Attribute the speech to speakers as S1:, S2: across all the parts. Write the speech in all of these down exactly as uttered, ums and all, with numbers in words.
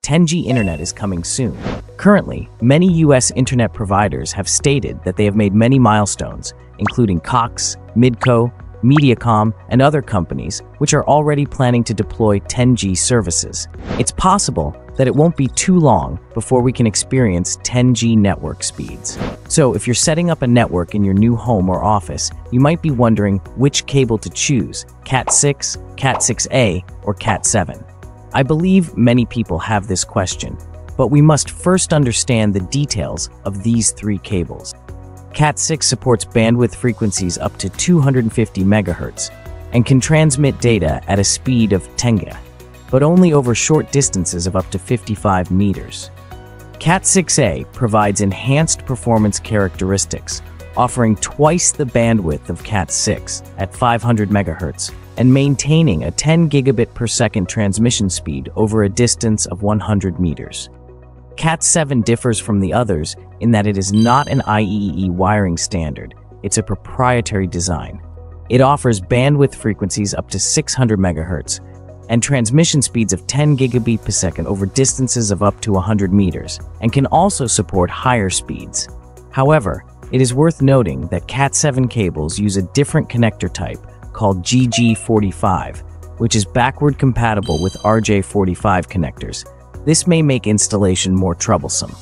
S1: ten G internet is coming soon. Currently, many U S internet providers have stated that they have made many milestones, including Cox, Midco, Mediacom, and other companies, which are already planning to deploy ten G services. It's possible that it won't be too long before we can experience ten G network speeds. So if you're setting up a network in your new home or office, you might be wondering which cable to choose, Cat six, Cat six A, or Cat seven. I believe many people have this question, but we must first understand the details of these three cables. Cat six supports bandwidth frequencies up to two hundred fifty megahertz and can transmit data at a speed of ten gigabits, but only over short distances of up to fifty-five meters. Cat six A provides enhanced performance characteristics, offering twice the bandwidth of Cat six at five hundred megahertz and maintaining a ten gigabit per second transmission speed over a distance of one hundred meters. Cat seven differs from the others in that it is not an I E E E wiring standard, it's a proprietary design. It offers bandwidth frequencies up to six hundred megahertz and transmission speeds of ten gigabit per second over distances of up to one hundred meters, and can also support higher speeds. However, it is worth noting that Cat seven cables use a different connector type called G G forty-five, which is backward compatible with R J forty-five connectors. This may make installation more troublesome.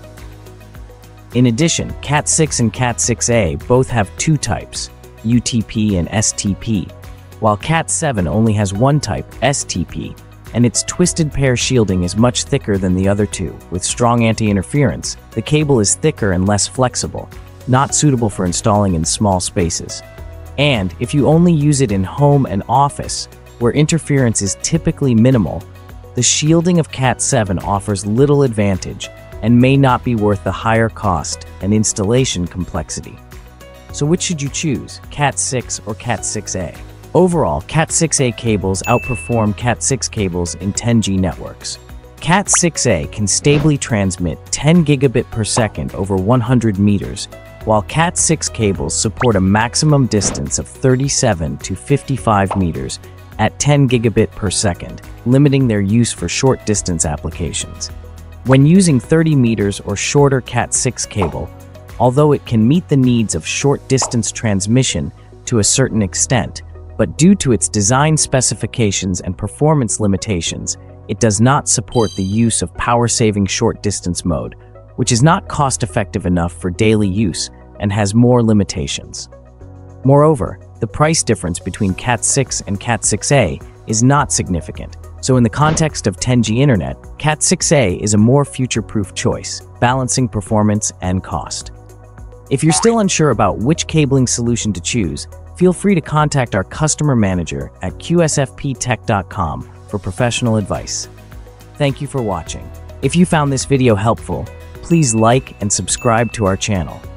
S1: In addition, Cat six and Cat six A both have two types, U T P and S T P, while Cat seven only has one type, S T P, and its twisted pair shielding is much thicker than the other two. With strong anti-interference, the cable is thicker and less flexible, not suitable for installing in small spaces. And if you only use it in home and office, where interference is typically minimal, the shielding of Cat seven offers little advantage and may not be worth the higher cost and installation complexity. So which should you choose, Cat six or Cat six A? Overall, Cat six A cables outperform Cat six cables in ten G networks. Cat six A can stably transmit ten gigabit per second over one hundred meters, while Cat six cables support a maximum distance of thirty-seven to fifty-five meters at ten gigabit per second, limiting their use for short distance applications. When using thirty meters or shorter Cat six cable, although it can meet the needs of short distance transmission to a certain extent, but due to its design specifications and performance limitations, it does not support the use of power-saving short-distance mode, which is not cost-effective enough for daily use and has more limitations. Moreover, the price difference between Cat six and Cat six A is not significant, so in the context of ten G internet, Cat six A is a more future-proof choice, balancing performance and cost. If you're still unsure about which cabling solution to choose, feel free to contact our customer manager at Q S F P tech dot com for professional advice. Thank you for watching. If you found this video helpful, please like and subscribe to our channel.